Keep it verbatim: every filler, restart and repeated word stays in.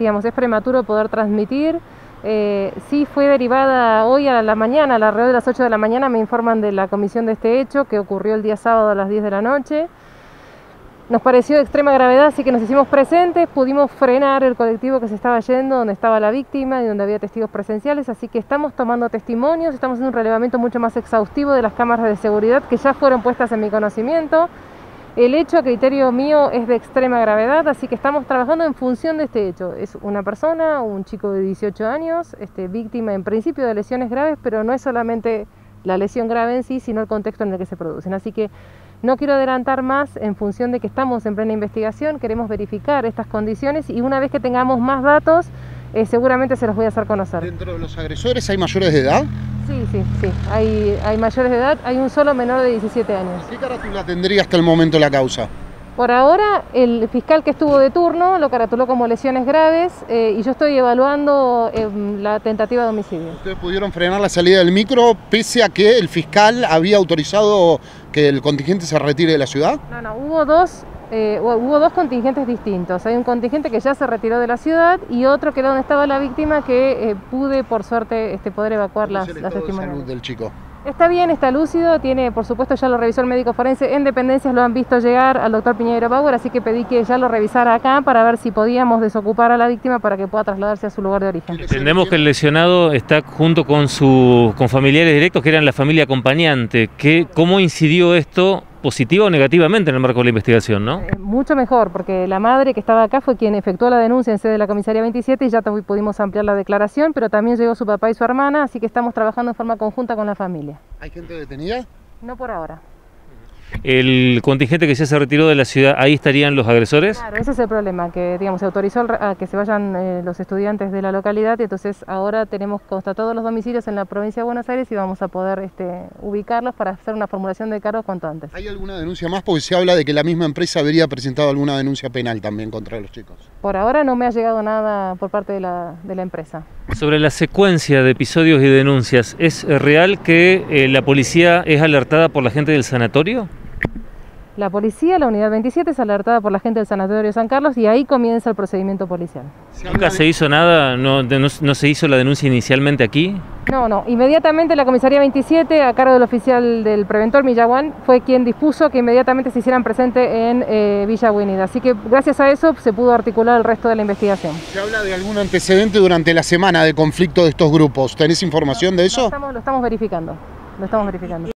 digamos, es prematuro poder transmitir. Eh, sí fue derivada hoy a la mañana, alrededor de las ocho de la mañana me informan de la comisión de este hecho que ocurrió el día sábado a las diez de la noche. Nos pareció de extrema gravedad, así que nos hicimos presentes, pudimos frenar el colectivo que se estaba yendo, donde estaba la víctima y donde había testigos presenciales, así que estamos tomando testimonios, estamos haciendo un relevamiento mucho más exhaustivo de las cámaras de seguridad que ya fueron puestas en mi conocimiento. El hecho, a criterio mío, es de extrema gravedad, así que estamos trabajando en función de este hecho. Es una persona, un chico de dieciocho años, este, víctima en principio de lesiones graves, pero no es solamente la lesión grave en sí, sino el contexto en el que se producen. Así que no quiero adelantar más en función de que estamos en plena investigación, queremos verificar estas condiciones y una vez que tengamos más datos, eh, seguramente se los voy a hacer conocer. ¿Dentro de los agresores hay mayores de edad? Sí, sí, sí, hay, hay mayores de edad, hay un solo menor de diecisiete años. ¿Qué carátula tendría hasta el momento la causa? Por ahora, el fiscal que estuvo de turno lo caratuló como lesiones graves eh, y yo estoy evaluando eh, la tentativa de homicidio. ¿Ustedes pudieron frenar la salida del micro pese a que el fiscal había autorizado que el contingente se retire de la ciudad? No, no, hubo dos, eh, hubo dos contingentes distintos. Hay un contingente que ya se retiró de la ciudad y otro que era donde estaba la víctima que eh, pude, por suerte, este, poder evacuar las, las testimoniales. Del chico. Está bien, está lúcido, tiene, por supuesto, ya lo revisó el médico forense, en dependencias lo han visto llegar al doctor Piñeiro Bauer, así que pedí que ya lo revisara acá para ver si podíamos desocupar a la víctima para que pueda trasladarse a su lugar de origen. Entendemos que el lesionado está junto con, su, con familiares directos que eran la familia acompañante. ¿Qué, ¿Cómo incidió esto positiva o negativamente en el marco de la investigación, no? Eh, mucho mejor, porque la madre que estaba acá fue quien efectuó la denuncia en sede de la comisaría veintisiete y ya pudimos ampliar la declaración, pero también llegó su papá y su hermana, así que estamos trabajando en forma conjunta con la familia. ¿Hay gente detenida? No por ahora. El contingente que ya se retiró de la ciudad, ¿ahí estarían los agresores? Claro, ese es el problema, que digamos se autorizó a que se vayan eh, los estudiantes de la localidad y entonces ahora tenemos constatados los domicilios en la provincia de Buenos Aires y vamos a poder este, ubicarlos para hacer una formulación de cargos cuanto antes. ¿Hay alguna denuncia más? Porque se habla de que la misma empresa habría presentado alguna denuncia penal también contra los chicos. Por ahora no me ha llegado nada por parte de la, de la empresa. Sobre la secuencia de episodios y denuncias, ¿es real que eh, la policía es alertada por la gente del sanatorio? La policía, la unidad veintisiete, es alertada por la gente del Sanatorio de San Carlos y ahí comienza el procedimiento policial. ¿Nunca se hizo nada? ¿No, no, no se hizo la denuncia inicialmente aquí? No, no. Inmediatamente la comisaría veintisiete, a cargo del oficial del preventor Millaguán, fue quien dispuso que inmediatamente se hicieran presente en eh, Villa Avenida. Así que gracias a eso se pudo articular el resto de la investigación. ¿Se habla de algún antecedente durante la semana de conflicto de estos grupos? ¿Tenés información de eso? Lo estamos, lo estamos verificando. Lo estamos verificando.